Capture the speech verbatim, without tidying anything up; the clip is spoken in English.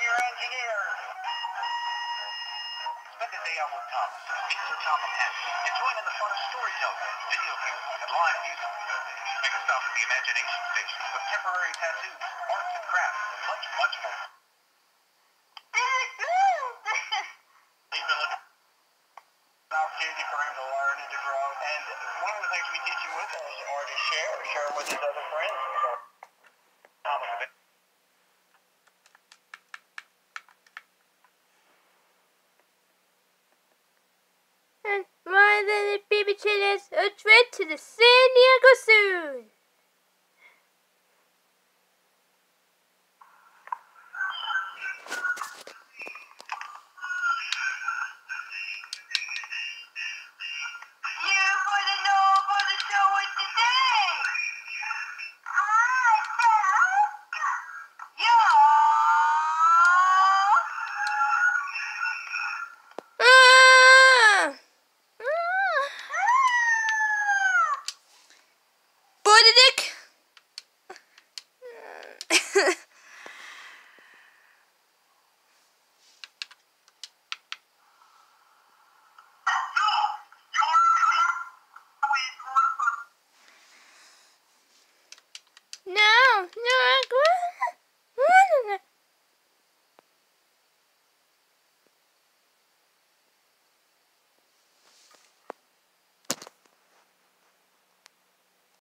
your engineer. Spend a day out with Thomas. Meet Sir Tom Hanks. And join in the fun of storytelling, video viewing, and live music. Make a stop at the Imagination Station with temporary tattoos, arts and crafts, and much, much more. He's been looking for an opportunity for him to learn and to grow. And one of the things we teach him with is are to share, share with his other friends. So, Thomas, a bit. And my little baby chillers are tread to the San Diego soon. No, no,